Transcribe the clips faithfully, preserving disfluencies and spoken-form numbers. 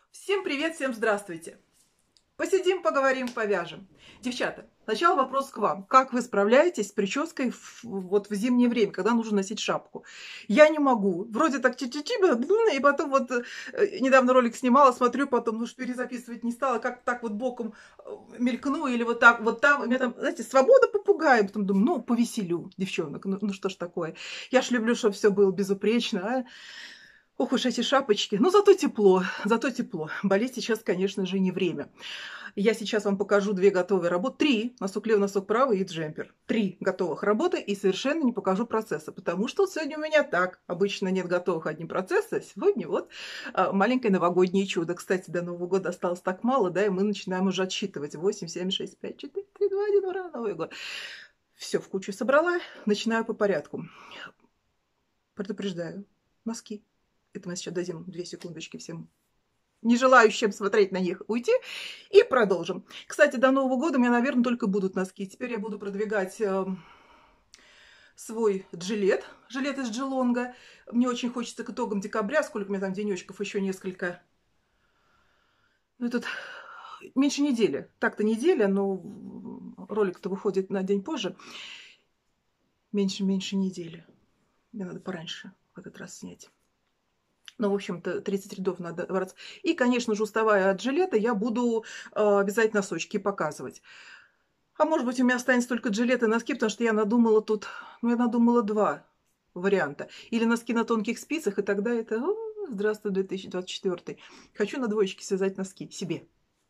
Всем привет, всем здравствуйте. Посидим, поговорим, повяжем. Девчата, сначала вопрос к вам. Как вы справляетесь с прической в, вот в зимнее время, когда нужно носить шапку? Я не могу. Вроде так чи-чи-чи, и потом вот э, недавно ролик снимала, смотрю, потом, ну, что перезаписывать не стала, как так вот боком э, мелькну или вот так вот там. У меня там, знаете, свобода попугая. Потом думаю, ну, повеселю девчонок. Ну, ну что ж такое. Я ж люблю, чтобы все было безупречно, а? Ох уж эти шапочки. Но зато тепло, зато тепло. Болеть сейчас, конечно же, не время. Я сейчас вам покажу две готовые работы. Три. Носок левый, носок правый и джемпер. Три готовых работы и совершенно не покажу процесса. Потому что сегодня у меня так. Обычно нет готовых одни процесса. Сегодня вот а, маленькое новогоднее чудо. Кстати, до Нового года осталось так мало, да, и мы начинаем уже отсчитывать. восемь, семь, шесть, пять, четыре, три, два, один. Ура, Новый год. Все в кучу собрала. Начинаю по порядку. Предупреждаю. Носки. Это мы сейчас дадим две секундочки всем не желающим смотреть на них уйти. И продолжим. Кстати, до Нового года у меня, наверное, только будут носки. Теперь я буду продвигать э, свой джилет. Жилет из Джилонга. Мне очень хочется к итогам декабря, сколько у меня там денечков, еще несколько. Ну, тут меньше недели. Так-то неделя, но ролик-то выходит на день позже. Меньше-меньше недели. Мне надо пораньше в этот раз снять. Ну, в общем-то, тридцать рядов надо воротиться. И, конечно же, уставая от жилета, я буду э, вязать носочки и показывать. А может быть, у меня останется только джилет и носки, потому что я надумала тут, ну, я надумала два варианта. Или носки на тонких спицах, и тогда это, о, здравствуй, две тысячи двадцать четвёртый. Хочу на двоечке связать носки себе.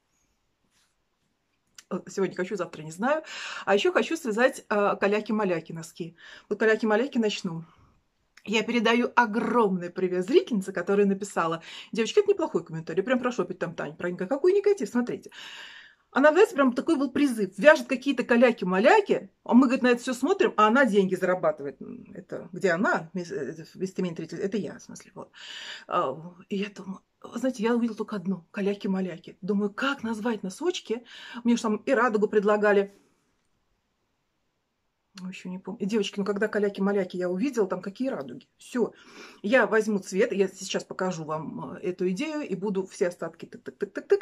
Сегодня хочу, завтра не знаю. А еще хочу связать э, каляки-маляки носки. Вот каляки-маляки начну. Я передаю огромный привет зрительнице, которая написала: девочки, это неплохой комментарий, прям прошу опять там, Таня, про какой негатив, смотрите. Она, знаете, прям такой был призыв. Вяжет какие-то каляки-маляки, а мы, говорит, на это все смотрим, а она деньги зарабатывает. Это где она? Местоимение это я, в смысле. Вот. И я думаю, знаете, я увидела только одно. Каляки-маляки. Думаю, как назвать носочки? Мне же там и радугу предлагали. Еще не помню. Девочки, ну когда каляки-маляки я увидела, там какие радуги. Все. Я возьму цвет, я сейчас покажу вам эту идею и буду все остатки тык-тык-тык-тык-тык.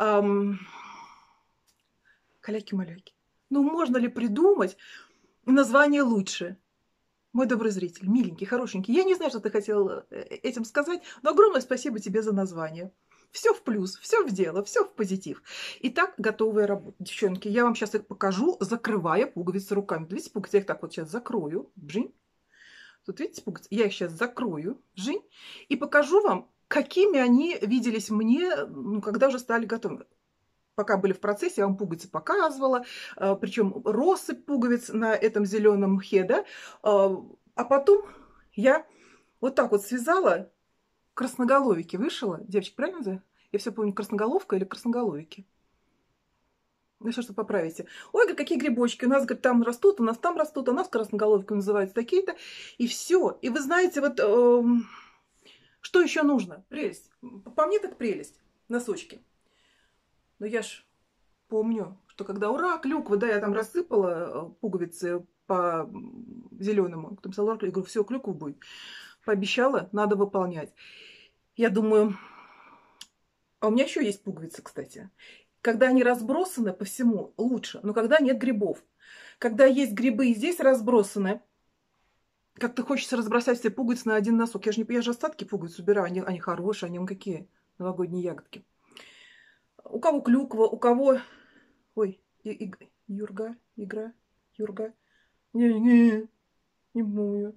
Каляки-маляки. Ну можно ли придумать название лучше? Мой добрый зритель, миленький, хорошенький. Я не знаю, что ты хотел этим сказать, но огромное спасибо тебе за название. Все в плюс, все в дело, все в позитив. Итак, готовая работа. Девчонки, я вам сейчас их покажу, закрывая пуговицы руками. Видите, пуговицы я их так вот сейчас закрою. Бжинь. Тут видите пуговицы? Я их сейчас закрою. Бжинь. И покажу вам, какими они виделись мне, ну, когда уже стали готовы. Пока были в процессе, я вам пуговицы показывала, причем россыпь пуговиц на этом зеленом мхе, да. А потом я вот так вот связала, красноголовики вышила. Девочки, правильно, да? Я все помню, красноголовка или красноголовики. Ну, что, что поправите. Ой, говорит, какие грибочки. У нас, говорит, там растут, у нас там растут, у нас красноголовки называются такие-то. И все. И вы знаете, вот э, что еще нужно? Прелесть. По мне так прелесть. Носочки. Но я ж помню, что когда ура, клюква, да, я там рассыпала пуговицы по зеленому. Потом сказала, я говорю, все, клюква будет. Пообещала, надо выполнять. Я думаю, а у меня еще есть пуговицы, кстати. Когда они разбросаны по всему, лучше. Но когда нет грибов. Когда есть грибы и здесь разбросаны, как-то хочется разбросать все пуговицы на один носок. Я же, не, я же остатки пуговиц убираю, они, они хорошие, они какие, новогодние ягодки. У кого клюква, у кого... Ой, и, и, Юрга, игра, Юрга. Не-не, не мою.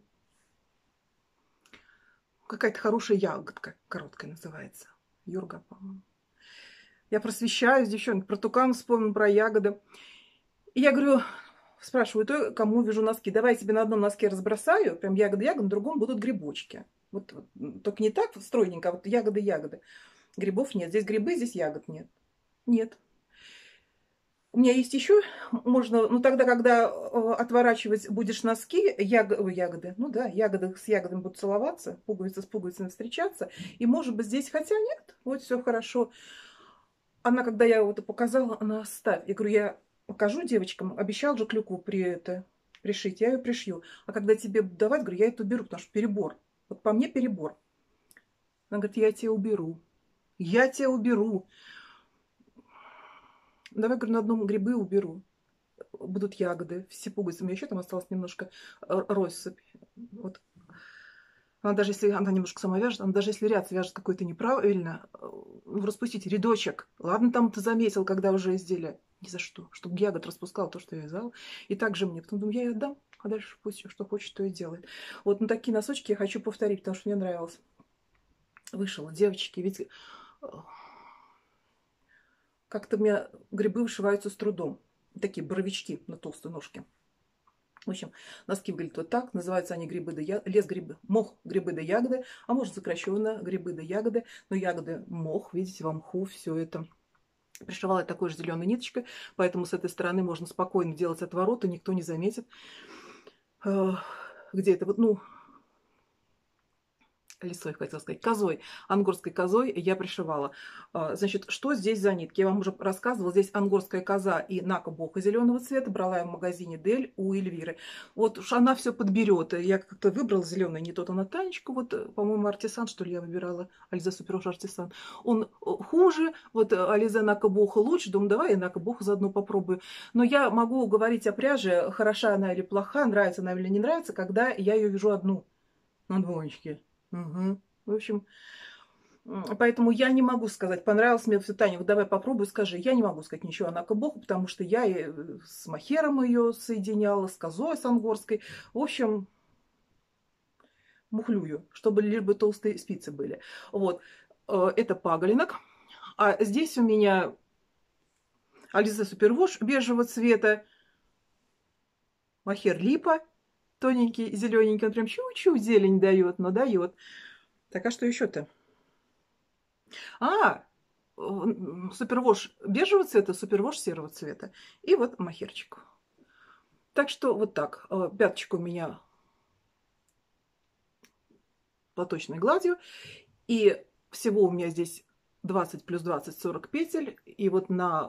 Какая-то хорошая ягодка, короткая называется. Юрга, по-моему. Я просвещаюсь, девчонки, про тукан вспомнил, про ягоды. И я говорю, спрашиваю, то кому вяжу носки. Давай я тебе на одном носке разбросаю, прям ягоды-ягоды, на другом будут грибочки. Вот, вот только не так стройненько, а вот ягоды-ягоды. Грибов нет. Здесь грибы, здесь ягод нет. Нет. У меня есть еще, можно, ну тогда, когда отворачивать будешь носки, яг, ягоды, ну да, ягоды с ягодами будут целоваться, пуговицы с пуговицами встречаться, и может быть здесь, хотя нет, вот все хорошо. Она, когда я это показала, она оставь. Я говорю, я покажу девочкам, обещал же клюкву при это пришить, я ее пришью. А когда тебе давать, говорю, я это уберу, потому что перебор. Вот по мне перебор. Она говорит, я тебе уберу. Я тебя уберу. Давай, говорю, на одном грибы уберу. Будут ягоды, все пуговицы. У меня еще там осталось немножко р- россыпь. Вот. Она даже если она немножко сама вяжет, она даже если ряд свяжет какой-то неправильно, э, распустить рядочек. Ладно, там ты заметил, когда уже изделие. Ни за что. Чтобы ягод распускал то, что я вязала. И так же мне. Потом думаю, я ей отдам, а дальше пусть что хочет, то и делает. Вот на такие носочки я хочу повторить, потому что мне нравилось. Вышила, девочки, ведь э, как-то у меня грибы вышиваются с трудом. Такие боровички на толстой ножке. В общем, носки выглядят вот так. Называются они грибы да ягоды. Лес грибы. Мох грибы да ягоды. А может сокращенно грибы да ягоды. Но ягоды мох. Видите, во мху все это. Пришивала я такой же зеленой ниточкой. Поэтому с этой стороны можно спокойно делать отворот, и никто не заметит. Где это вот, ну, лисой, хотела сказать, козой, ангорской козой я пришивала. Значит, что здесь за нитки? Я вам уже рассказывала. Здесь ангорская коза и нака-боха зеленого цвета. Брала я в магазине Дель у Эльвиры. Вот уж она все подберет. Я как-то выбрала зеленый, не тот, а на Танечку. Вот, по-моему, артисан, что ли, я выбирала. Ализе Супервош артисан. Он хуже. Вот Ализе нака-боха лучше. Думаю, давай я нака-боху заодно попробую. Но я могу говорить о пряже, хороша она или плоха, нравится она или не нравится, когда я ее вяжу одну на двоечке. Угу. В общем, поэтому я не могу сказать, понравилось мне все, Таня, вот давай попробуй, скажи. Я не могу сказать ничего о нака-боху, потому что я и с махером ее соединяла, с козой, с ангорской. В общем, мухлюю, чтобы лишь бы толстые спицы были. Вот. Это паголинок. А здесь у меня Ализе Супервош бежевого цвета, махер липа, тоненький, зелененький, он прям чуть-чуть зелень дает, но дает. Так, а что еще-то? А, супервош бежевого цвета, супервош серого цвета. И вот махерчик. Так что вот так. Пяточка у меня платочной гладью. И всего у меня здесь двадцать плюс двадцать, сорок петель. И вот на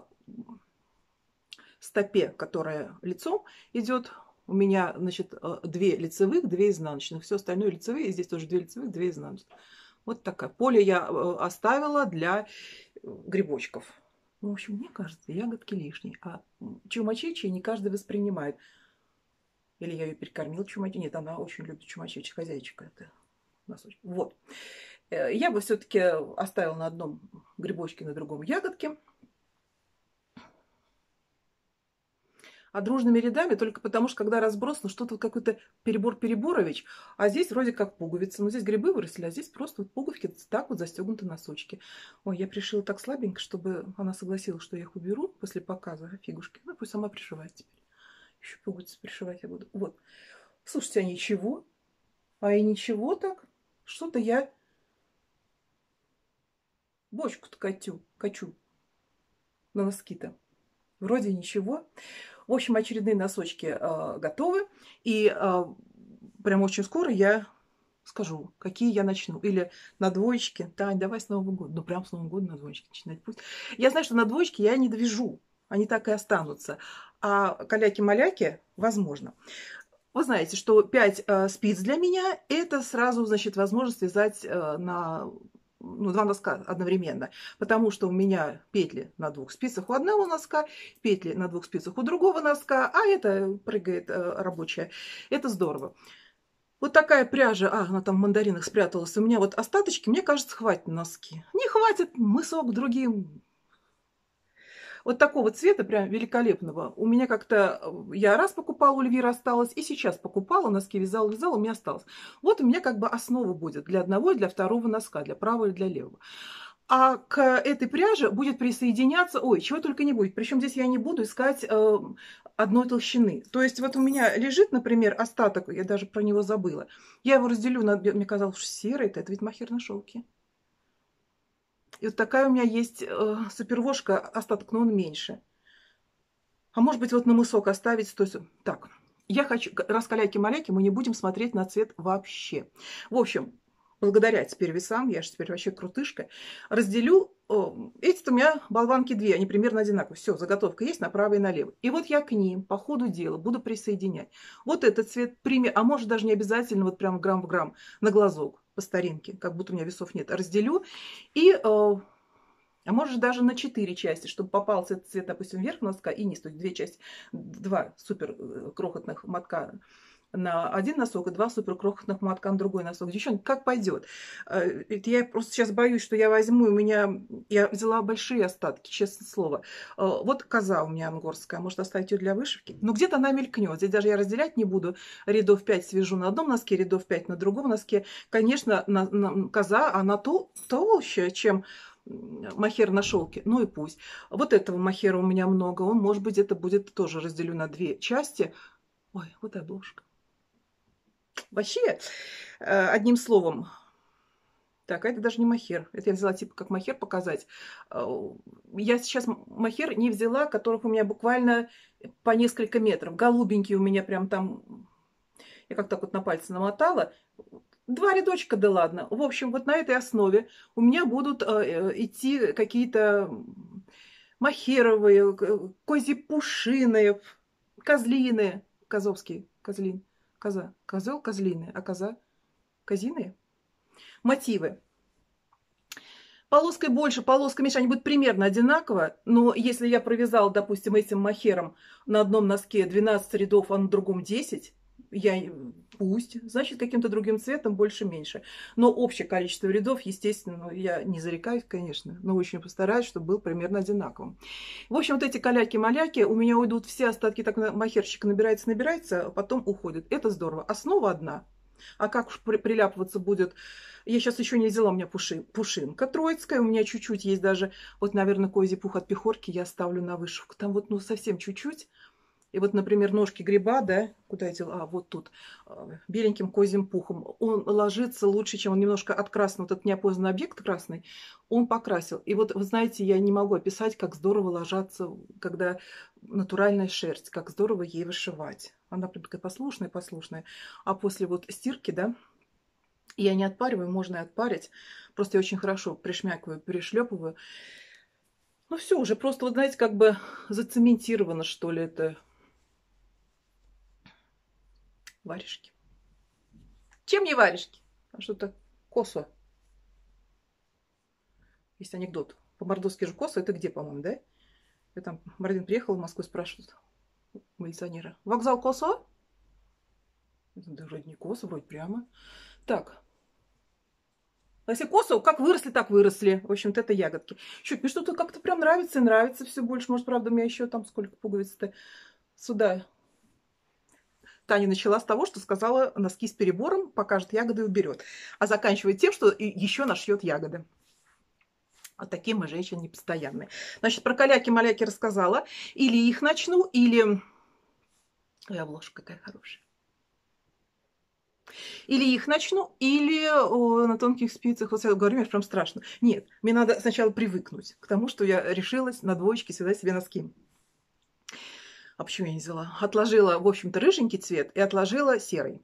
стопе, которая лицом идет, у меня, значит, две лицевых, две изнаночных. Все остальное лицевые. И здесь тоже две лицевых, две изнаночных. Вот такая. Поле я оставила для грибочков. В общем, мне кажется, ягодки лишние. А чумачечи не каждый воспринимает. Или я ее перекормила чумачечи. Нет, она очень любит чумачечи. Хозяйчика это носочек. Вот. Я бы все-таки оставила на одном грибочке, на другом ягодке. А дружными рядами только потому, что когда разброс, ну что-то какой-то перебор-переборович, а здесь вроде как пуговицы. Ну здесь грибы выросли, а здесь просто вот пуговки так вот застегнуты носочки. Ой, я пришила так слабенько, чтобы она согласилась, что я их уберу после показа фигушки. Ну пусть сама пришивает теперь. Еще пуговицы пришивать я буду. Вот. Слушайте, а ничего? А и ничего так? Что-то я бочку-то катю, качу на носки-то. Вроде ничего. В общем, очередные носочки э, готовы. И э, прям очень скоро я скажу, какие я начну. Или на двоечке. Тань, давай с Нового года. Ну, прям с Нового года на двоечке начинать. Пусть. Я знаю, что на двоечке я не довяжу. Они так и останутся. А каляки-маляки возможно. Вы знаете, что пять э, спиц для меня – это сразу, значит, возможность вязать э, на... Ну, два носка одновременно, потому что у меня петли на двух спицах у одного носка, петли на двух спицах у другого носка, а это прыгает э, рабочая. Это здорово. Вот такая пряжа, а, она там в мандаринах спряталась, у меня вот остаточки, мне кажется, хватит на носки. Не хватит, мысок другим. Вот такого цвета, прям великолепного. У меня как-то, я раз покупала, у Эльвиры осталось, и сейчас покупала, носки вязала, вязала, у меня осталось. Вот у меня как бы основа будет для одного и для второго носка, для правого и для левого. А к этой пряже будет присоединяться, ой, чего только не будет. Причем здесь я не буду искать э, одной толщины. То есть вот у меня лежит, например, остаток, я даже про него забыла. Я его разделю на, мне казалось, что серый, это ведь махер на шелке. И вот такая у меня есть э, супервошка, остаток, но он меньше. А может быть, вот на мысок оставить. То есть, так, я хочу, раз каляки-маляки, мы не будем смотреть на цвет вообще. В общем, благодаря теперь весам, я же теперь вообще крутышка, разделю. О, эти-то у меня болванки две, они примерно одинаковые. Все, заготовка есть на и налево. И вот я к ним по ходу дела буду присоединять. Вот этот цвет прими, а может даже не обязательно вот прям грамм в грамм на глазок по старинке, как будто у меня весов нет. Разделю и э, А можешь даже на четыре части, чтобы попался этот цвет, допустим, вверх носка и низ. То есть две части, два супер крохотных мотка на один носок и два супер крохотных мотка на другой носок. Девчонки, как пойдет? Я просто сейчас боюсь, что я возьму, у меня... Я взяла большие остатки, честное слово. Вот коза у меня ангорская, может оставить ее для вышивки. Но где-то она мелькнет. Здесь даже я разделять не буду. Рядов пять свяжу на одном носке, рядов пять на другом носке. Конечно, на, на, коза, она то, толще, чем махер на шелке. Ну и пусть. Вот этого махера у меня много. Он, может быть, это будет тоже разделю на две части. Ой, вот обложка. Вообще, одним словом, так, это даже не махер. Это я взяла типа как махер показать. Я сейчас махер не взяла, которых у меня буквально по несколько метров. Голубенькие у меня прям там, я как так вот на пальце намотала. Два рядочка, да ладно. В общем, вот на этой основе у меня будут идти какие-то махеровые, козипушиные, козлиные, козовские, козлин. Коза. Козел козлиный, а коза козиные. Мотивы. Полоской больше, полоской меньше, они будут примерно одинаково, но если я провязала, допустим, этим махером на одном носке двенадцать рядов, а на другом десять, я пусть, значит, каким-то другим цветом больше-меньше. Но общее количество рядов, естественно, ну, я не зарекаюсь, конечно, но очень постараюсь, чтобы был примерно одинаковым. В общем, вот эти каляки-маляки, у меня уйдут все остатки, так махерчик набирается, набирается, а потом уходит. Это здорово. Основа одна. А как уж приляпываться будет... Я сейчас еще не взяла, у меня пуши, пушинка троицкая, у меня чуть-чуть есть даже, вот, наверное, козий пух от пехорки я ставлю на вышивку. Там вот, ну, совсем чуть-чуть. И вот, например, ножки гриба, да, куда я делала, а, вот тут, беленьким козьим пухом. Он ложится лучше, чем он немножко открасный, вот этот неопознанный объект красный, он покрасил. И вот, вы знаете, я не могу описать, как здорово ложатся, когда натуральная шерсть, как здорово ей вышивать. Она прям такая послушная, послушная. А после вот стирки, да, я не отпариваю, можно и отпарить. Просто я очень хорошо пришмякиваю, перешлепываю. Ну все, уже просто, вот знаете, как бы зацементировано, что ли, это варежки. Чем не варежки? А что-то косо. Есть анекдот. По-мордовски же косо, это где, по-моему, да? Я там, Мардин приехал в Москву, спрашивают милиционера. Вокзал косо? Да вроде не косо, вроде прямо. Так. А если косо, как выросли, так выросли. В общем-то, это ягодки. Чуть, мне что-то как-то прям нравится и нравится все больше. Может, правда, у меня еще там сколько пуговиц-то сюда. Таня начала с того, что сказала, носки с перебором, покажет ягоды и уберет. А заканчивает тем, что еще нашьет ягоды. А такие мы женщины непостоянные. Значит, про каляки-маляки рассказала. Или их начну, или... Ой, обложка какая хорошая. Или их начну, или о, на тонких спицах. Вот я говорю, мне прям страшно. Нет, мне надо сначала привыкнуть к тому, что я решилась на двоечке связать себе носки. А почему я не взяла? Отложила, в общем-то, рыженький цвет и отложила серый.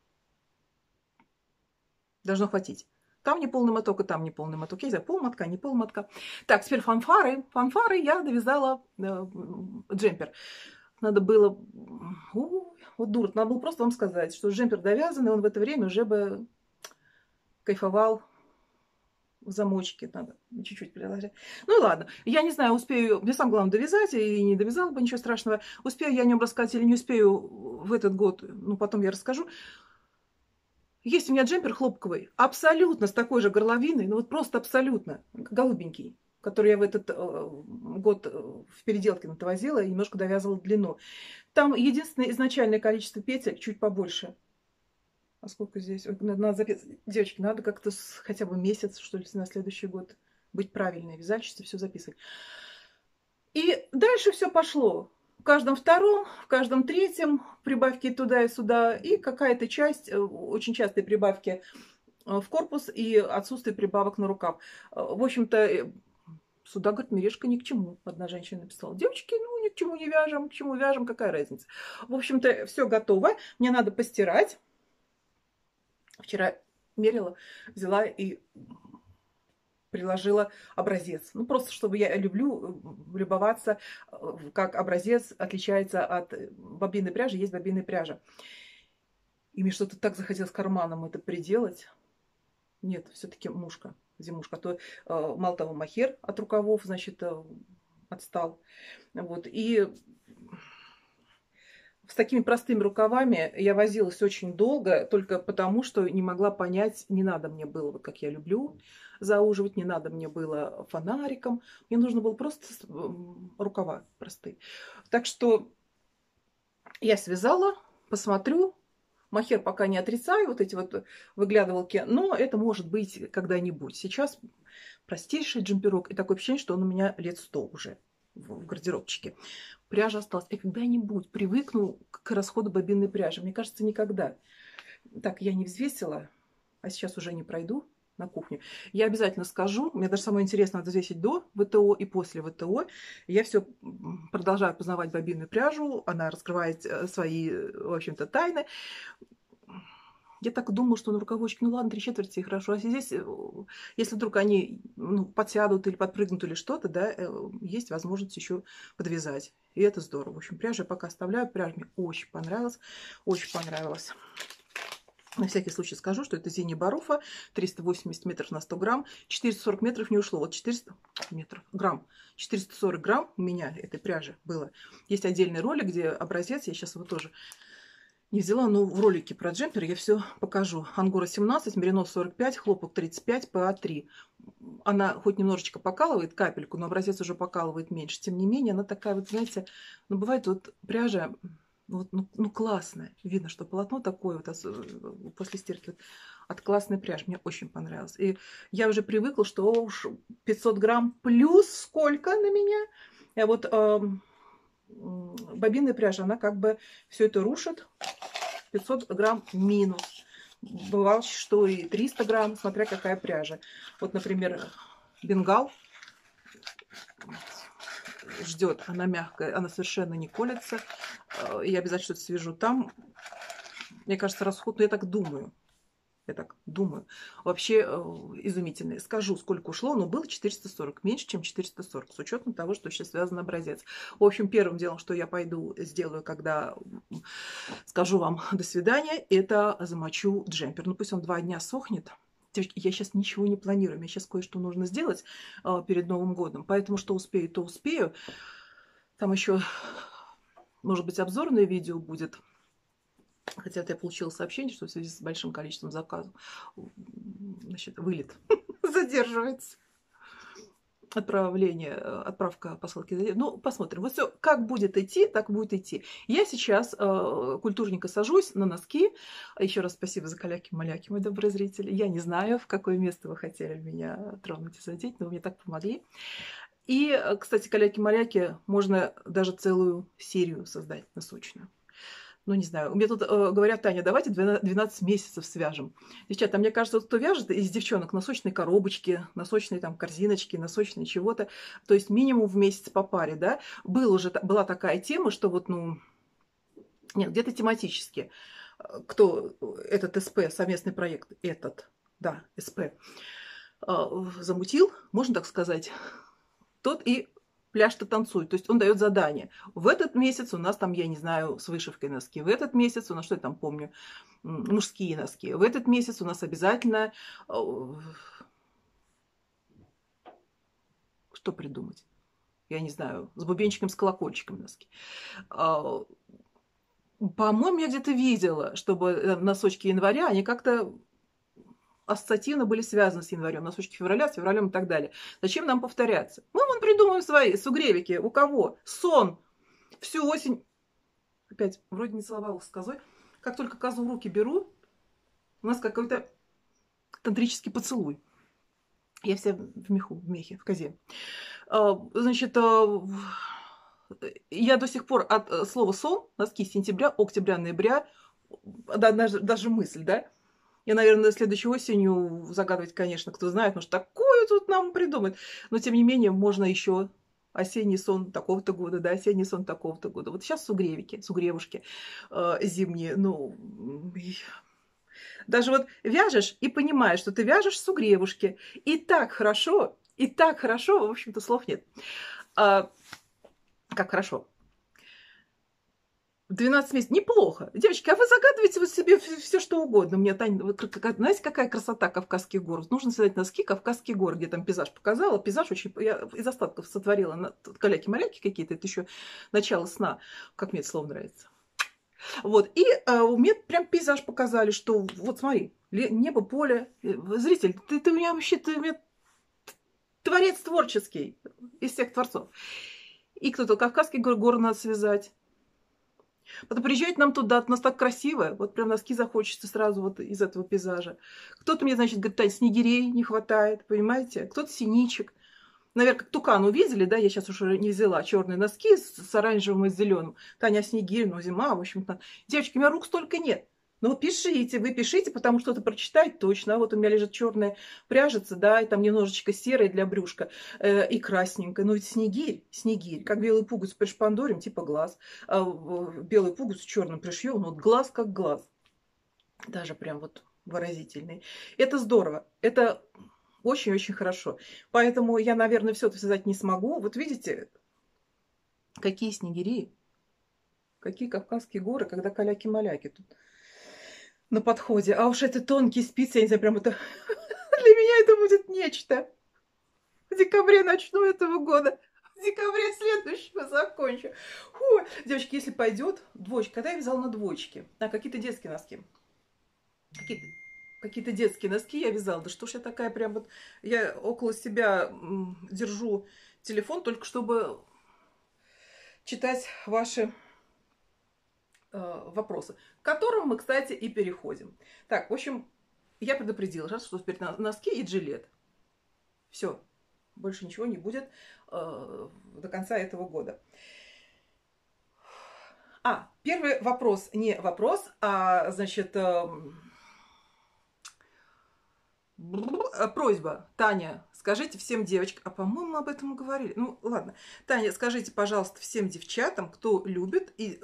Должно хватить. Там не полный моток, и там не полный моток. Я взяла полмотка, не полмотка. Так, теперь фанфары. Фанфары я довязала э, джемпер. Надо было... Ой, вот дура, надо было просто вам сказать, что джемпер довязанный, он в это время уже бы кайфовал в замочке. Надо чуть-чуть приложить. Ну и ладно, я не знаю, успею... Мне самое главное довязать, и не довязала бы, ничего страшного. Успею я о нем рассказать или не успею в этот год, ну потом я расскажу. Есть у меня джемпер хлопковый, абсолютно с такой же горловиной, ну вот просто абсолютно, голубенький, который я в этот э, год в переделке натовозила и немножко довязывала длину. Там единственное изначальное количество петель чуть побольше. А сколько здесь? Надо, надо записывать. Девочки, надо как-то хотя бы месяц, что ли, на следующий год быть правильной, вязальщицей, все записывать. И дальше все пошло. В каждом втором, в каждом третьем прибавки туда и сюда. И какая-то часть, очень частые прибавки в корпус и отсутствие прибавок на рукав. В общем-то, сюда, говорит, Мирешка ни к чему. Одна женщина написала. Девочки, ну ни к чему не вяжем, к чему вяжем, какая разница. В общем-то, все готово. Мне надо постирать. Вчера мерила, взяла и приложила образец. Ну, просто чтобы я люблю любоваться, как образец отличается от бобинной пряжи. Есть бобинная пряжа. И мне что-то так захотелось карманом это приделать. Нет, все-таки мушка, зимушка. А то, э, мало того, махер от рукавов, значит, э, отстал. Вот. И с такими простыми рукавами я возилась очень долго, только потому, что не могла понять, не надо мне было, вот как я люблю, зауживать, не надо мне было фонариком. Мне нужно было просто с- м, рукава простые. Так что я связала, посмотрю. Махер пока не отрицаю, вот эти вот выглядывалки, но это может быть когда-нибудь. Сейчас простейший джемперок, и такое ощущение, что он у меня лет сто уже в в гардеробчике. Пряжа осталась. И когда-нибудь привыкну к расходу бобинной пряжи. Мне кажется, никогда. Так, я не взвесила, а сейчас уже не пройду на кухню. Я обязательно скажу. Мне даже самое интересное, надо взвесить до ВТО и после ВТО. Я все продолжаю познавать бобинную пряжу. Она раскрывает э, свои, э, в общем-то, тайны. Я так думала, что на рукавочке, ну ладно, три четверти, и хорошо. А здесь, э, если вдруг они ну, подсядут или подпрыгнут или что-то, да, э, есть возможность еще подвязать. И это здорово. В общем, пряжу я пока оставляю. Пряжа мне очень понравилась. Очень понравилась. На всякий случай скажу, что это Зини Баруфа, триста восемьдесят метров на сто грамм, четыреста сорок метров не ушло, вот четыреста метров, грамм, четыреста сорок грамм у меня этой пряжи было. Есть отдельный ролик, где образец, я сейчас его тоже не взяла, но в ролике про джемпер я все покажу. Ангора семнадцать, меринос сорок пять, хлопок тридцать пять, ПА три. Она хоть немножечко покалывает, капельку, но образец уже покалывает меньше. Тем не менее, она такая вот, знаете, ну бывает вот пряжа, вот, ну, ну классная. Видно, что полотно такое вот после стирки вот, от классной пряжи. Мне очень понравилось. И я уже привыкла, что уж пятьсот грамм плюс сколько на меня. Я вот... Эм, бобинная пряжа, она как бы все это рушит. пятьсот грамм минус. Бывало, что и триста грамм, смотря какая пряжа. Вот, например, бенгал ждет, она мягкая, она совершенно не колется. Я обязательно что-то свяжу там. Мне кажется, расход, но я так думаю. Я так думаю. Вообще э, изумительные. Скажу, сколько ушло, но было четыреста сорок. Меньше, чем четыреста сорок. С учетом того, что сейчас связан образец. В общем, первым делом, что я пойду сделаю, когда скажу вам до свидания, это замочу джемпер. Ну, пусть он два дня сохнет. Я сейчас ничего не планирую. Мне сейчас кое-что нужно сделать э, перед Новым годом. Поэтому что успею, то успею. Там еще, может быть, обзорное видео будет. Хотя я получила сообщение, что в связи с большим количеством заказов, значит, вылет задерживается. Отправление, отправка посылки. Ну, посмотрим. Вот все, как будет идти, так будет идти. Я сейчас э, культурненько сажусь на носки. Еще раз спасибо за каляки-маляки, мой добрый зритель. Я не знаю, в какое место вы хотели меня тронуть и задеть, но вы мне так помогли. И, кстати, каляки-маляки можно даже целую серию создать носочную. Ну, не знаю, мне тут э, говорят, Таня, давайте двенадцать месяцев свяжем. Девчата, мне кажется, вот кто вяжет из девчонок носочные коробочки, носочные там корзиночки, носочные чего-то, то есть минимум в месяц по паре, да, Был уже, была такая тема, что вот, ну, нет, где-то тематически, кто этот СП, совместный проект, этот, да, СП, э, замутил, можно так сказать, тот и пляж-то танцует. То есть он дает задание. В этот месяц у нас там, я не знаю, с вышивкой носки. В этот месяц у нас, что я там помню, мужские носки. В этот месяц у нас обязательно... Что придумать? Я не знаю, с бубенчиком, с колокольчиком носки. По-моему, я где-то видела, чтобы носочки января, они как-то ассоциативно были связаны с январем, носочки февраля, с февралем и так далее. Зачем нам повторяться? Мы вон придумаем свои сугревики. У кого? Сон. Всю осень. Опять, вроде не целовалась с козой. Как только козу в руки беру, у нас какой-то тантрический поцелуй. Я вся в меху, в мехе, в козе. Значит, я до сих пор от слова сон, носки сентября, октября, ноября, даже, даже мысль, да, я, наверное, следующей осенью загадывать, конечно, кто знает, может, такое тут нам придумать. Но, тем не менее, можно еще осенний сон такого-то года, да, осенний сон такого-то года. Вот сейчас сугревики, сугревушки э, зимние, ну... Даже вот вяжешь и понимаешь, что ты вяжешь сугревушки. И так хорошо, и так хорошо, в общем-то, слов нет. А, как хорошо. двенадцать месяцев. Неплохо. Девочки, а вы загадываете вот себе все что угодно. Мне, Таня, вы, как, знаете, какая красота Кавказских гор? Нужно связать носки Кавказские горы, где там пейзаж показала. Пейзаж очень... Я из остатков сотворила каляки-маляки какие-то. Это еще начало сна. Как мне это слово нравится. Вот. И а, мне прям пейзаж показали, что вот смотри, небо, поле. Зритель, ты, ты у меня вообще... Ты у меня творец творческий из всех творцов. И кто-то Кавказские горы, горы надо связать. Потом приезжает нам туда, у нас так красиво, вот прям носки захочется сразу вот из этого пейзажа. Кто-то мне, значит, говорит, Тань, снегирей не хватает, понимаете? Кто-то синичек. Наверное, как тукан увидели, да, я сейчас уже не взяла черные носки с, с оранжевым и с зеленым. Таня, снегирь, ну зима, в общем-то. Девочки, у меня рук столько нет. Ну, пишите, вы пишите, потому что это прочитать точно. Вот у меня лежит черная пряжица, да, и там немножечко серая для брюшка, э, и красненькая. Ну, это снегирь, снегирь. Как белый пуговиц пришпандорим, типа глаз. А белый пуговиц черным пришьем, ну, вот глаз как глаз. Даже прям вот выразительный. Это здорово. Это очень-очень хорошо. Поэтому я, наверное, все это связать не смогу. Вот видите, какие снегири, какие Кавказские горы, когда каляки-маляки тут на подходе. А уж это тонкие спицы, я не знаю, прям это... Для меня это будет нечто. В декабре начну этого года. В декабре следующего закончу. Фу. Девочки, если пойдет, двоечка. Когда я вязала на двоечке? А, какие-то детские носки. Какие-то какие-то детские носки я вязала. Да что ж я такая прям вот... Я около себя держу телефон, только чтобы читать ваши вопросы, к которым мы, кстати, и переходим. Так, в общем, я предупредила, что теперь носки и джилет. Все, больше ничего не будет э, до конца этого года. А, первый вопрос, не вопрос, а, значит, э, просьба. Таня, скажите всем девочкам, а по-моему мы об этом говорили. Ну, ладно. Таня, скажите, пожалуйста, всем девчатам, кто любит и...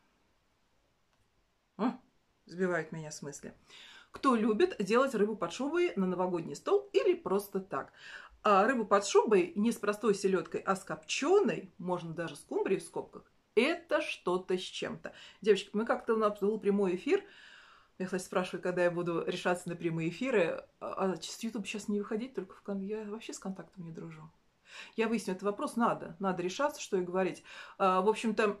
Сбивает меня с мысли. Кто любит делать рыбу под шубой на новогодний стол или просто так. А рыбу под шубой не с простой селедкой, а с копченой, можно даже с скумбрией в скобках, это что-то с чем-то. Девочки, мы как-то, у нас был прямой эфир. Я, кстати, спрашиваю, когда я буду решаться на прямые эфиры. А с YouTube сейчас не выходить, только в кон... Я вообще с контактом не дружу. Я выясню этот вопрос. Надо. Надо решаться, что и говорить. А, в общем-то,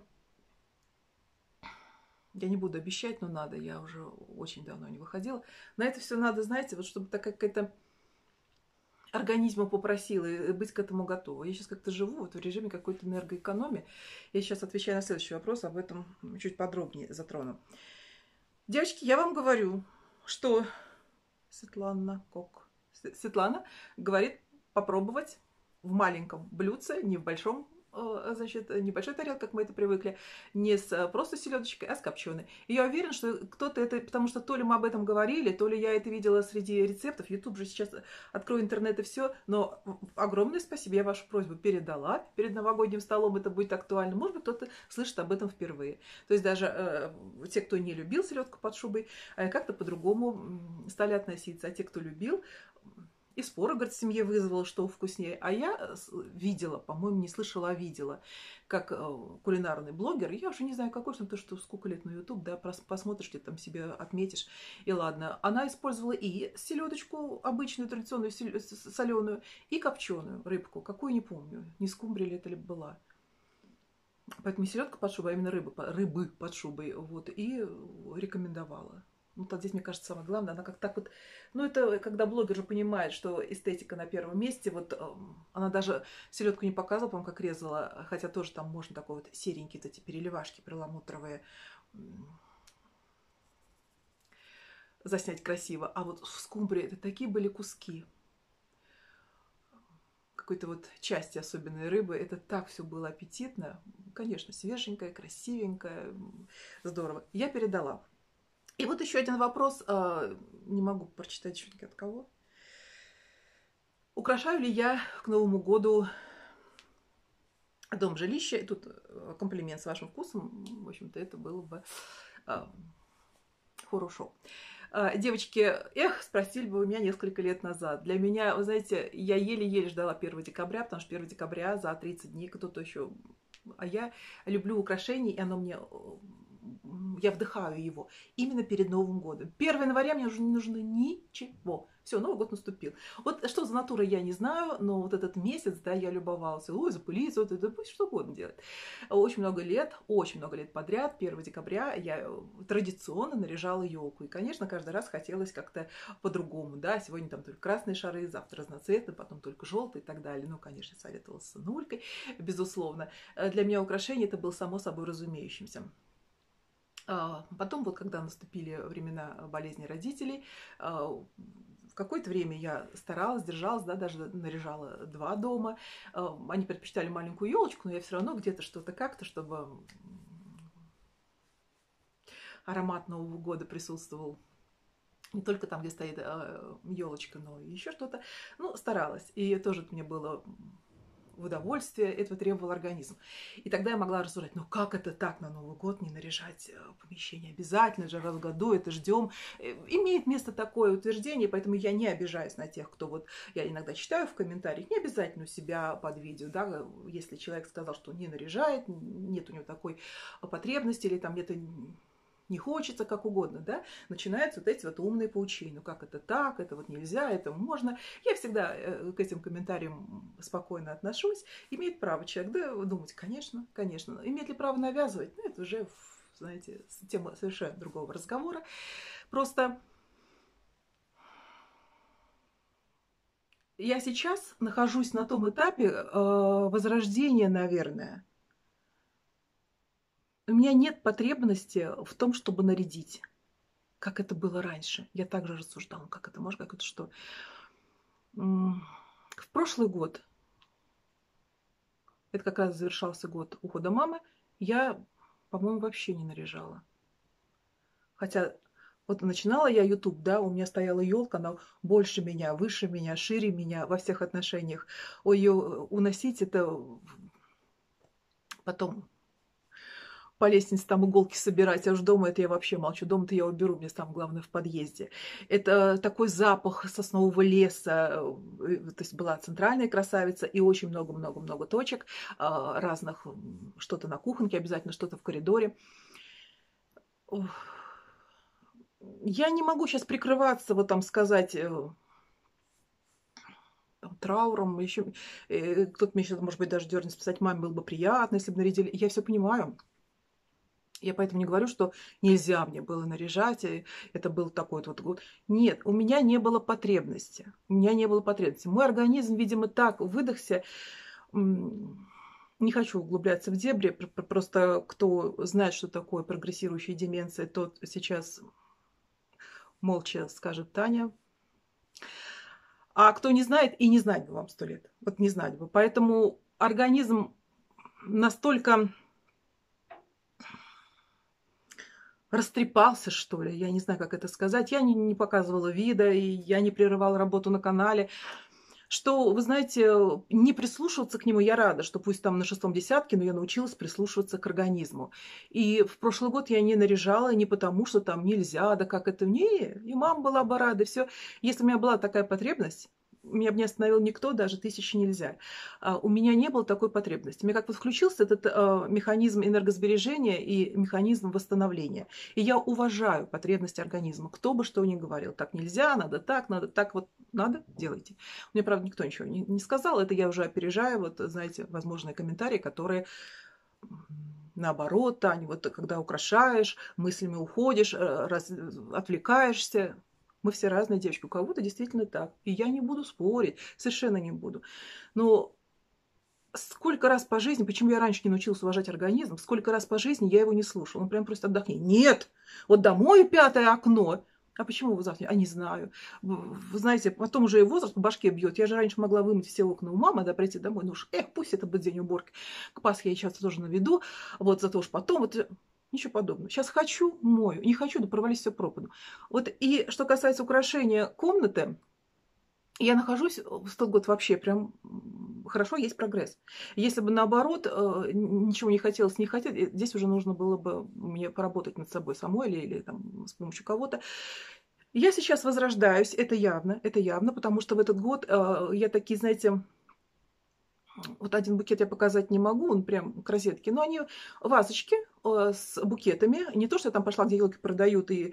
я не буду обещать, но надо. Я уже очень давно не выходила. На это все надо, знаете, вот чтобы такая какая-то организма попросила и быть к этому готова. Я сейчас как-то живу вот в режиме какой-то энергоэкономии. Я сейчас отвечаю на следующий вопрос, об этом чуть подробнее затрону. Девочки, я вам говорю, что Светлана Кок. Светлана говорит попробовать в маленьком блюдце, не в большом, значит, небольшой тарелке, как мы это привыкли, не с просто селедочкой, а с копченой. И я уверена, что кто-то это, потому что то ли мы об этом говорили, то ли я это видела среди рецептов. YouTube же сейчас открою интернет и все. Но огромное спасибо, я вашу просьбу передала. Перед новогодним столом это будет актуально. Может быть, кто-то слышит об этом впервые. То есть даже э, те, кто не любил селедку под шубой, э, как-то по-другому стали относиться. А те, кто любил, и споры, говорит, в семье вызвало, что вкуснее. А я видела, по-моему, не слышала, а видела, как кулинарный блогер, я уже не знаю, какой, что то, что сколько лет на YouTube, да, посмотришь, ты там себе отметишь, и ладно. Она использовала и селедочку обычную, традиционную, соленую, и копченую рыбку, какую не помню, не скумбрия ли это ли была. Поэтому не селедка под шубой, а именно рыбы, рыбы под шубой, вот, и рекомендовала. Ну, вот здесь, мне кажется, самое главное, она как так вот... Ну, это когда блогер же понимает, что эстетика на первом месте. Вот э, она даже селедку не показывала, по-моему, как резала. Хотя тоже там можно такой вот серенькие вот эти переливашки перламутровые заснять красиво. А вот в скумбрии это такие были куски. Какой-то вот части особенной рыбы. Это так все было аппетитно. Конечно, свеженькое, красивенькое. Здорово. Я передала. И вот еще один вопрос, не могу прочитать еще от кого. Украшаю ли я к Новому году дом, жилище? И тут комплимент с вашим вкусом, в общем-то, это было бы хорошо. Девочки, эх, спросили бы вы меня несколько лет назад. Для меня, вы знаете, я еле-еле ждала первого декабря, потому что первого декабря за тридцать дней кто-то еще... А я люблю украшения, и оно мне... я вдыхаю его именно перед Новым годом. первого января мне уже не нужно ничего. Все, Новый год наступил. Вот что за натура, я не знаю, но вот этот месяц, да, я любовался. Ой, запылиться, вот это, пусть что угодно делает. Очень много лет, очень много лет подряд, первого декабря я традиционно наряжала елку. И, конечно, каждый раз хотелось как-то по-другому, да. Сегодня там только красные шары, завтра разноцветные, потом только желтые и так далее. Ну, конечно, советовалась с сынулькой, безусловно. Для меня украшение это было само собой разумеющимся. Потом, вот когда наступили времена болезни родителей, в какое-то время я старалась, держалась, да, даже наряжала два дома. Они предпочитали маленькую елочку, но я все равно где-то что-то как-то, чтобы аромат Нового года присутствовал. Не только там, где стоит елочка, но и еще что-то. Ну, старалась. И тоже мне было в удовольствие, этого требовал организм. И тогда я могла рассуждать, ну как это так на Новый год не наряжать помещение? Обязательно же раз в году это ждем. Имеет место такое утверждение, поэтому я не обижаюсь на тех, кто вот, я иногда читаю в комментариях, не обязательно у себя под видео, да, если человек сказал, что не наряжает, нет у него такой потребности, или там где-то не хочется, как угодно, да, начинаются вот эти вот умные поучения. Ну как это так, это вот нельзя, это можно. Я всегда к этим комментариям спокойно отношусь. Имеет право человек, да, думать, конечно, конечно. Имеет ли право навязывать? Ну это уже, знаете, тема совершенно другого разговора. Просто я сейчас нахожусь на том этапе э, возрождения, наверное. У меня нет потребности в том, чтобы нарядить, как это было раньше. Я также рассуждала, как это может, как это что. В прошлый год, это как раз завершался год ухода мамы, я, по-моему, вообще не наряжала. Хотя вот начинала я YouTube, да, у меня стояла елка, она больше меня, выше меня, шире меня во всех отношениях. Ой, ее уносить это потом по лестнице там иголки собирать, а уж дома это я вообще молчу. Дома-то я уберу, мне самое главное в подъезде. Это такой запах соснового леса. То есть была центральная красавица и очень много-много-много точек разных. Что-то на кухоньке обязательно, что-то в коридоре. Я не могу сейчас прикрываться, вот там сказать... Там, трауром, еще кто-то мне сейчас, может быть, даже дернет списать, маме было бы приятно, если бы нарядили. Я все понимаю. Я поэтому не говорю, что нельзя мне было наряжать, и это был такой вот год. Нет, у меня не было потребности. У меня не было потребности. Мой организм, видимо, так выдохся. Не хочу углубляться в дебри. Просто кто знает, что такое прогрессирующая деменция, тот сейчас молча скажет Таня. А кто не знает, и не знать бы вам сто лет. Вот не знать бы. Поэтому организм настолько... растрепался, что ли, я не знаю, как это сказать. Я не, не показывала вида, и я не прерывала работу на канале. Что, вы знаете, не прислушиваться к нему я рада, что пусть там на шестом десятке, но я научилась прислушиваться к организму. И в прошлый год я не наряжала не потому, что там нельзя, да как это, не, и мама была бы рада, все. Если у меня была такая потребность, меня бы не остановил никто, даже тысячи нельзя. А у меня не было такой потребности. У меня как-то включился этот а, механизм энергосбережения и механизм восстановления. И я уважаю потребности организма. Кто бы что ни говорил. Так нельзя, надо так, надо так. Вот надо, делайте. Мне, правда, никто ничего не, не сказал. Это я уже опережаю, вот, знаете, возможные комментарии, которые... Наоборот, Таня, вот когда украшаешь, мыслями уходишь, раз, отвлекаешься. Мы все разные девочки. У кого-то действительно так. И я не буду спорить. Совершенно не буду. Но сколько раз по жизни, почему я раньше не научилась уважать организм, сколько раз по жизни я его не слушала. Он прям просто отдохни. Нет! Вот домой пятое окно. А почему вы завтра? А не знаю. Вы знаете, потом уже и возраст по башке бьет. Я же раньше могла вымыть все окна у мамы, да, прийти домой. Ну уж, эх, пусть это будет день уборки. К Пасхе я сейчас тоже наведу. Вот зато уж потом... Вот, ничего подобного. Сейчас хочу, мою. Не хочу, да провались все пропаду. Вот и что касается украшения комнаты, я нахожусь в тот год вообще прям хорошо, есть прогресс. Если бы наоборот ничего не хотелось, не хотелось, здесь уже нужно было бы мне поработать над собой самой или, или там, с помощью кого-то. Я сейчас возрождаюсь, это явно, это явно, потому что в этот год я такие, знаете... Вот один букет я показать не могу, он прям к розетке, но они вазочки э, с букетами. Не то, что я там пошла, где елки продают и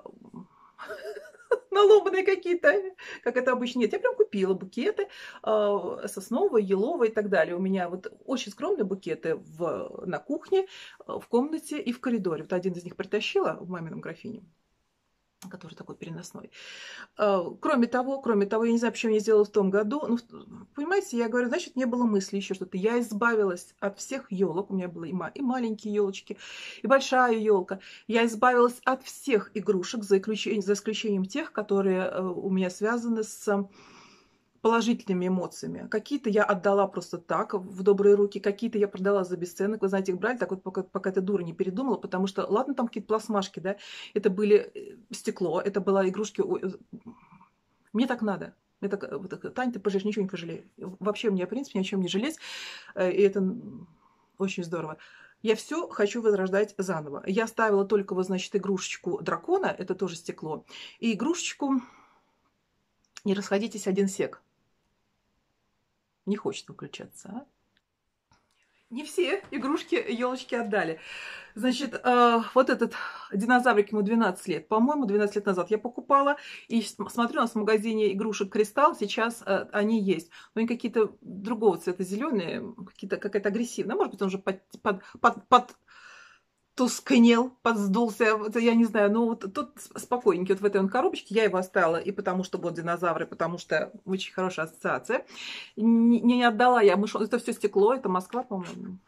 наломанные какие-то, как это обычно. Нет, я прям купила букеты э, сосновые, еловые и так далее. У меня вот очень скромные букеты в, на кухне, в комнате и в коридоре. Вот один из них притащила в мамином графине, который такой переносной. Кроме того, кроме того, я не знаю, почему я сделала в том году. Ну, понимаете, я говорю, значит, не было мысли еще что-то. Я избавилась от всех елок. У меня было и, ма- и маленькие елочки, и большая елка. Я избавилась от всех игрушек, за исключением, за исключением тех, которые э, у меня связаны с положительными эмоциями. Какие-то я отдала просто так, в добрые руки, какие-то я продала за бесценок. Вы знаете, их брали так вот, пока, пока эта дура не передумала, потому что, ладно, там какие-то пластмашки, да, это были стекло, это была игрушки. Мне так надо. Мне так, вот, Тань, ты пожалеешь, ничего не пожалею. Вообще мне, в принципе, ни о чем не жалеть. И это очень здорово. Я все хочу возрождать заново. Я ставила только, вот, значит, игрушечку дракона, это тоже стекло, и игрушечку «Не расходитесь, один сек». Не хочет выключаться, а? Не все игрушки, елочки отдали. Значит, э, вот этот динозаврик, ему двенадцать лет. По-моему, двенадцать лет назад я покупала. И смотрю, у нас в магазине игрушек «Кристалл» сейчас э, они есть. Но они какие-то другого цвета, зеленые, какие-то, какая-то агрессивная. Может быть, он уже под, под, под, под тускнел, подсдулся, вот я не знаю, но вот тут спокойненький, вот в этой он коробочке, я его оставила, и потому что вот динозавры, потому что очень хорошая ассоциация. Не, не отдала я мышонку, это все стекло, это Москва, по-моему.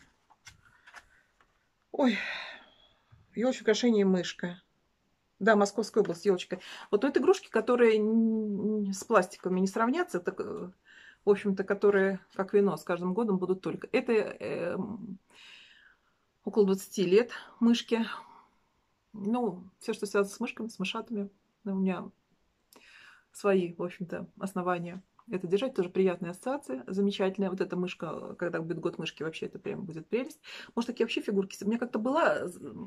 Ой, елочка, украшение мышка. Да, Московская область, елочка. Вот это игрушки, которые с пластиками не сравнятся, так, в общем-то, которые, как вино, с каждым годом будут только. Это э, около двадцати лет мышки. Ну, все, что связано с мышками, с мышатами. У меня свои, в общем-то, основания. Это держать тоже приятная ассоциация, замечательная. Вот эта мышка, когда будет год мышки, вообще это прям будет прелесть. Может, такие вообще фигурки. У меня как-то была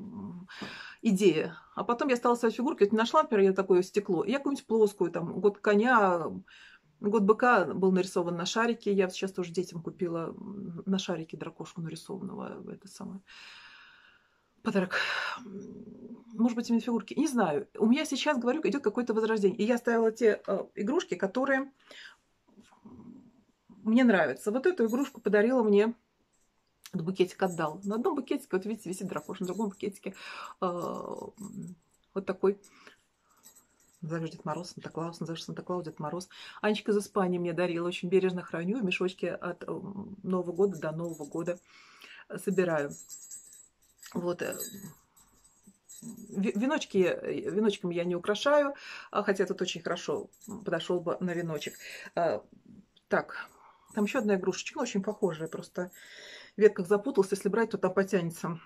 идея, а потом я стала ставить фигурки. Вот нашла, например, я такое стекло, и я какую-нибудь плоскую, там, год коня, год быка был нарисован на шарике. Я сейчас тоже детям купила на шарике дракошку нарисованного. Это самое. Подарок. Может быть, именно фигурки. Не знаю. У меня сейчас, говорю, идет какое-то возрождение. И я ставила те э, игрушки, которые мне нравятся. Вот эту игрушку подарила мне, вот букетик отдал. На одном букетике, вот видите, висит дракоша, на другом букетике э, вот такой. Назовешь Дед Мороз, Санта-Клаус, назовешь Санта-Клаус, Дед Мороз. Анечка из Испании мне дарила, очень бережно храню. В мешочке от э, Нового года до Нового года собираю. Вот. Веночки, веночками я не украшаю, хотя тут очень хорошо подошел бы на веночек. Так, там еще одна игрушечка, очень похожая, просто в ветках запутался, если брать, то там потянется.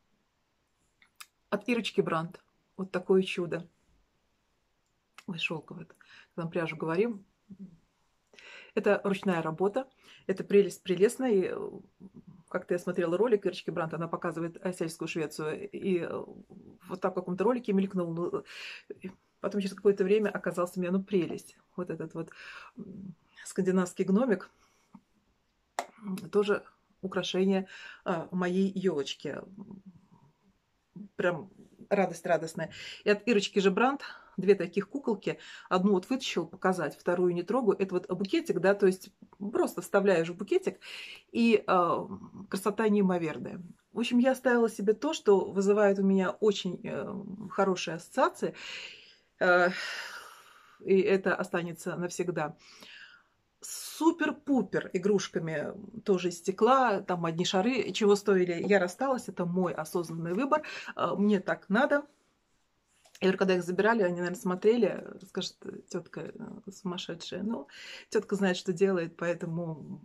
От Ирочки Бранд. Вот такое чудо. Ой, шелковое. Когда мы пряжу говорим. Это ручная работа, это прелесть прелестная. И как-то я смотрела ролик Ирочки Бранд, она показывает сельскую Швецию, и вот так в каком-то ролике мелькнул. Потом через какое-то время оказался мне, ну, прелесть. Вот этот вот скандинавский гномик, тоже украшение моей елочки. Прям радость радостная. И от Ирочки же Бранд две таких куколки. Одну вот вытащила показать, вторую не трогаю. Это вот букетик, да, то есть просто вставляешь в букетик, и э, красота неимоверная. В общем, я оставила себе то, что вызывает у меня очень э, хорошие ассоциации. Э, и это останется навсегда. Супер-пупер игрушками тоже из стекла, там одни шары, чего стоили, я рассталась, это мой осознанный выбор, мне так надо. И вот когда их забирали, они, наверное, смотрели, скажут, тетка сумасшедшая, но тетка знает, что делает, поэтому,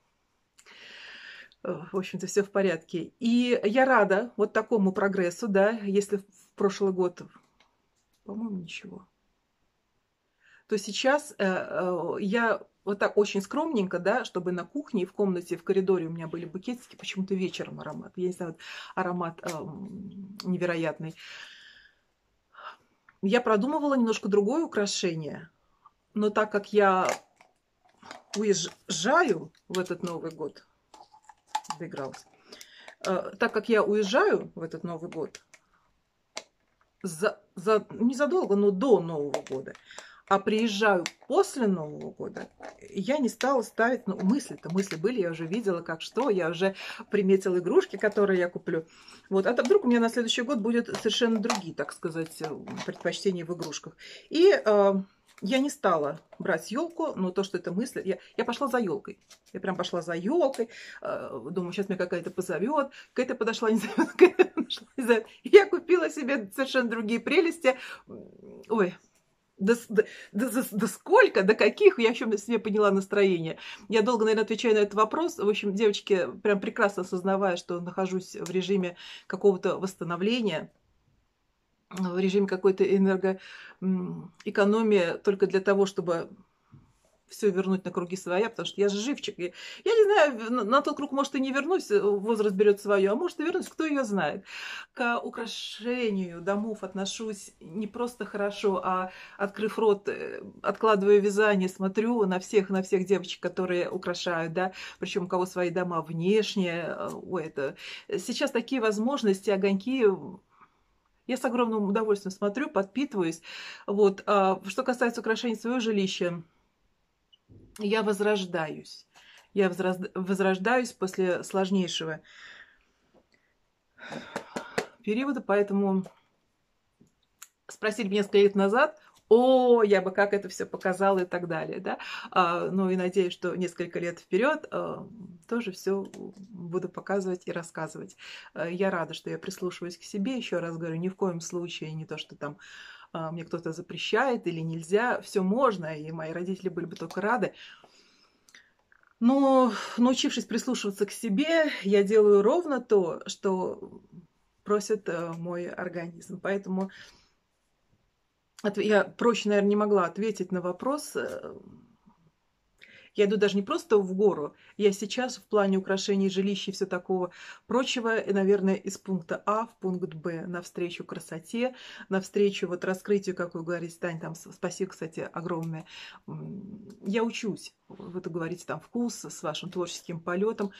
в общем-то, все в порядке. И я рада вот такому прогрессу, да, если в прошлый год, по-моему, ничего, то сейчас я вот так очень скромненько, да, чтобы на кухне и в комнате, в коридоре у меня были букетики, почему-то вечером аромат. Я не знаю, вот аромат э, невероятный. Я продумывала немножко другое украшение, но так как я уезжаю в этот Новый год, доигралась, так как я уезжаю в этот Новый год, за, за, не задолго, но до Нового года, а приезжаю после Нового года, я не стала ставить, ну, мысли-то, мысли были, я уже видела, как что, я уже приметила игрушки, которые я куплю. Вот, а то вдруг у меня на следующий год будет совершенно другие, так сказать, предпочтения в игрушках. И э, я не стала брать елку, но то, что это мысли, я, я пошла за елкой. Я прям пошла за елкой, э, думаю, сейчас меня какая-то позовет, какая-то подошла, не зовет, какая-то подошла, не зовет. Я купила себе совершенно другие прелести. Ой. Да, да, да, да сколько, до каких, я еще себе поняла настроение. Я долго, наверное, отвечаю на этот вопрос. В общем, девочки, прям прекрасно осознавая, что нахожусь в режиме какого-то восстановления, в режиме какой-то энергоэкономии только для того, чтобы все вернуть на круги своя, потому что я же живчик. Я не знаю, на, на тот круг, может, и не вернусь, возраст берет свое, а может, и вернусь, кто ее знает. К украшению домов отношусь не просто хорошо, а, открыв рот, откладывая вязание, смотрю на всех, на всех девочек, которые украшают, да, причем у кого свои дома внешние. Ой, это... Сейчас такие возможности, огоньки... Я с огромным удовольствием смотрю, подпитываюсь. Вот. А что касается украшений своего жилища, я возрождаюсь. Я возрождаюсь после сложнейшего периода, поэтому спросили меня несколько лет назад, о, я бы как это все показала и так далее, да. А, ну и надеюсь, что несколько лет вперед а, тоже все буду показывать и рассказывать. А, я рада, что я прислушиваюсь к себе. Еще раз говорю, ни в коем случае не то, что там а, мне кто-то запрещает или нельзя. Все можно, и мои родители были бы только рады. Но, научившись прислушиваться к себе, я делаю ровно то, что просит мой организм. Поэтому я проще, наверное, не могла ответить на вопрос. Я иду даже не просто в гору, я сейчас в плане украшений жилища и все такого прочего, и, наверное, из пункта А в пункт Б, навстречу красоте, навстречу вот раскрытию, как вы говорите, Тань, там, спасибо, кстати, огромное. Я учусь, вы говорите, там, вкус с вашим творческим полетом.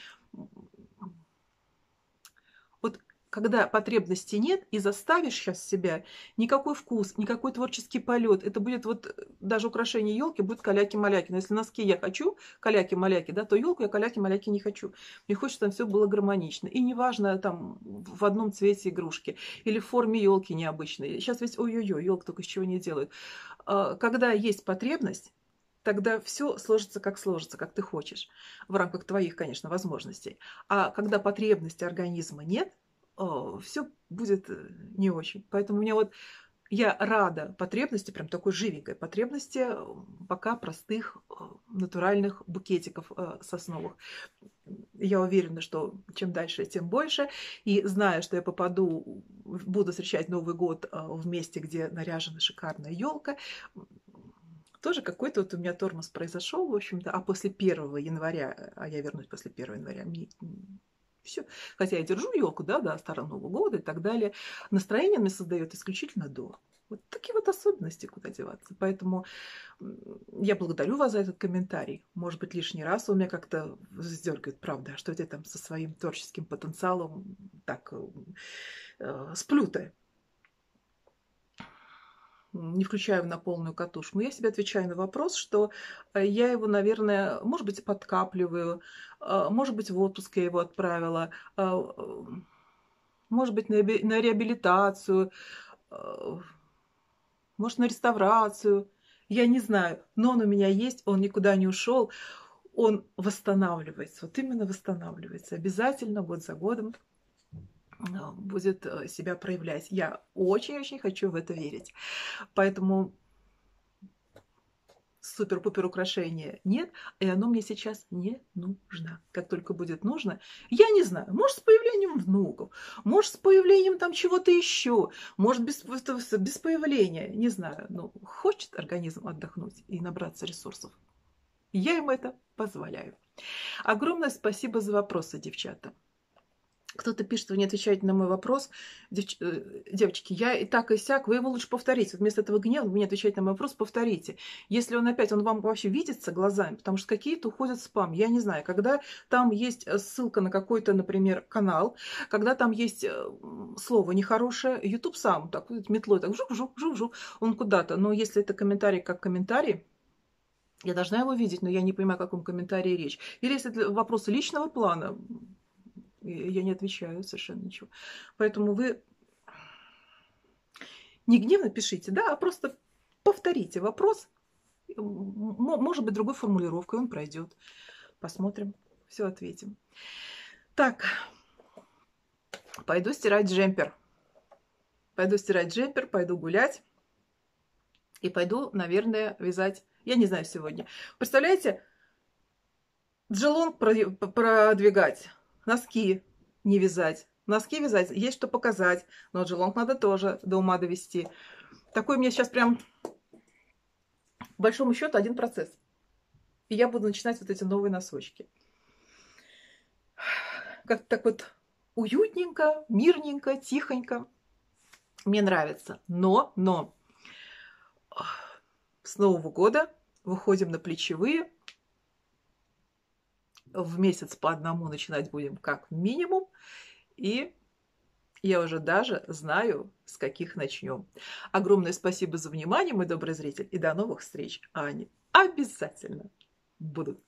Вот когда потребности нет и заставишь сейчас себя, никакой вкус, никакой творческий полет, это будет вот даже украшение елки будет каляки-маляки. Но если носки я хочу каляки-маляки, да, то елку я каляки-маляки не хочу. Мне хочется, там все было гармонично. И неважно, там в одном цвете игрушки или в форме елки необычной. Сейчас ведь ой-ой-ой, елка только из чего не делают. Когда есть потребность, тогда все сложится, как сложится, как ты хочешь, в рамках твоих, конечно, возможностей. А когда потребности организма нет, все будет не очень. Поэтому у меня вот я рада потребности, прям такой живенькой потребности, пока простых натуральных букетиков сосновых. Я уверена, что чем дальше, тем больше. И зная, что я попаду, буду встречать Новый год в месте, где наряжена шикарная елка, тоже какой-то вот у меня тормоз произошел, в общем-то. А после первого января, а я вернусь после первого января, мне все. Хотя я держу елку, да, до Старого Нового года и так далее. Настроение мне создает исключительно до. Вот такие вот особенности, куда деваться. Поэтому я благодарю вас за этот комментарий. Может быть, лишний раз он меня как-то сдергает, правда, что я там со своим творческим потенциалом так э, сплю-то. Не включаю на полную катушку. Но я себе отвечаю на вопрос, что я его, наверное, может быть, подкапливаю, может быть, в отпуск я его отправила, может быть, на реабилитацию, может, на реставрацию. Я не знаю, но он у меня есть, он никуда не ушел, он восстанавливается, вот именно восстанавливается. Обязательно год за годом будет себя проявлять. Я очень-очень хочу в это верить. Поэтому супер-пупер украшения нет, и оно мне сейчас не нужно. Как только будет нужно, я не знаю, может, с появлением внуков, может, с появлением там чего-то еще, может, без, без появления, не знаю. Но хочет организм отдохнуть и набраться ресурсов, я ему это позволяю. Огромное спасибо за вопросы, девчата. Кто-то пишет, вы не отвечаете на мой вопрос. Девч... э, Девочки, я и так, и сяк, вы его лучше повторите. Вот вместо этого гнева вы не отвечаете на мой вопрос, повторите. Если он опять, он вам вообще видится глазами, потому что какие-то уходят в спам. Я не знаю, когда там есть ссылка на какой-то, например, канал, когда там есть слово нехорошее, YouTube сам так вот метлой так жук-жук-жук-жук, он куда-то. Но если это комментарий как комментарий, я должна его видеть, но я не понимаю, о каком комментарии речь. Или если это вопросы личного плана, я не отвечаю совершенно ничего. Поэтому вы не гневно пишите, да, а просто повторите вопрос. Может быть, другой формулировкой он пройдет. Посмотрим, все ответим. Так, пойду стирать джемпер. Пойду стирать джемпер, пойду гулять. И пойду, наверное, вязать. Я не знаю сегодня. Представляете, джелонг продвигать, носки не вязать. Носки вязать, есть что показать, но джелонг надо тоже до ума довести. Такой у меня сейчас прям, по большому счету, один процесс. И я буду начинать вот эти новые носочки. Как-то так вот уютненько, мирненько, тихонько. Мне нравится. Но, но, с Нового года выходим на плечевые. В месяц по одному начинать будем как минимум. И я уже даже знаю, с каких начнем. Огромное спасибо за внимание, мой добрый зритель. И до новых встреч. А они обязательно будут.